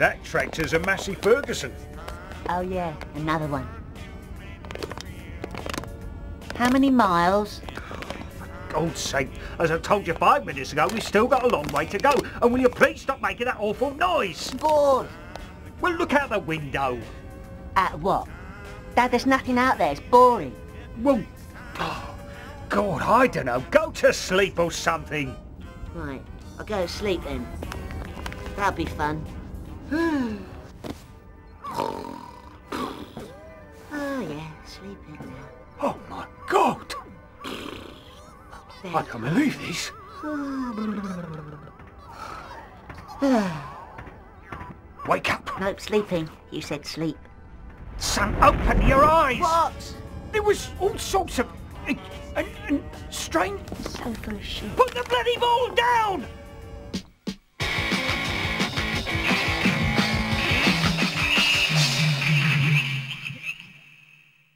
That tractor's a Massey Ferguson. Oh yeah, another one. How many miles? God's sake, as I told you 5 minutes ago, we've still got a long way to go. And will you please stop making that awful noise? Bored. Well, look out the window. At what? Dad, there's nothing out there. It's boring. Well, oh, God, I don't know. Go to sleep or something. Right, I'll go to sleep then. That'll be fun. Oh yeah, sleeping now. Oh, my God. I can't believe this. Wake up. Nope, sleeping. You said sleep. Son, open your eyes. What? There was all sorts of... and strange... So full of shit. Put the bloody ball down!